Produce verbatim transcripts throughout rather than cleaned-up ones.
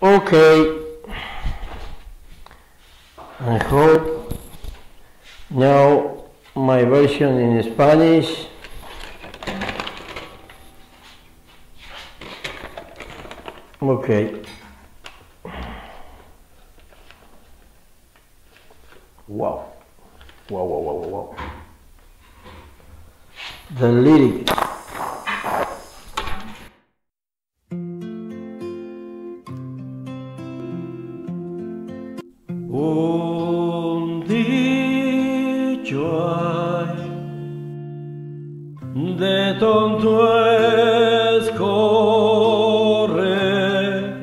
Okay, I hope now my version in Spanish. Okay. Wow. Wow, wow, wow, wow, wow. The lyrics. Un dicho hay de tonto es correr,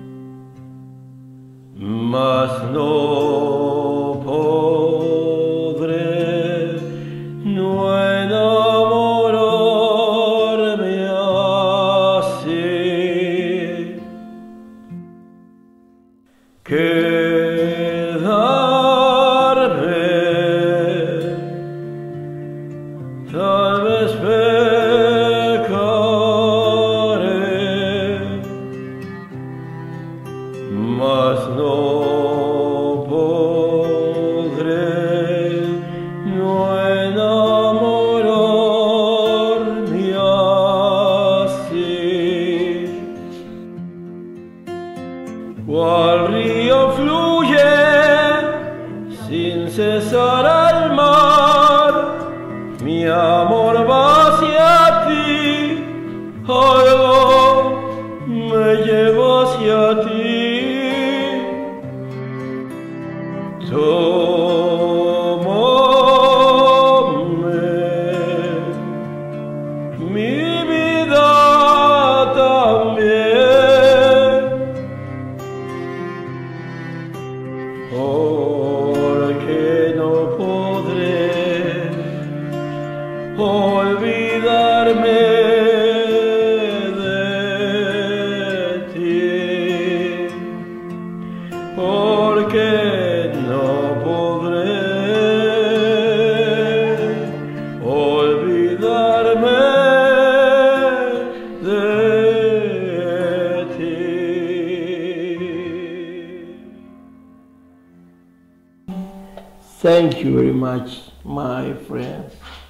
mas no podré no enamorarme así. Quedarme, tal vez pecaré, mas no podré no enamorarme así. Cual río fluye sin cesar al mar, mi amor va hacia ti, algo me lleva hacia ti. Tómame, mi vida también, porque no podré olvidarme de ti, porque no podré olvidarme de ti. Thank you very much, my friends.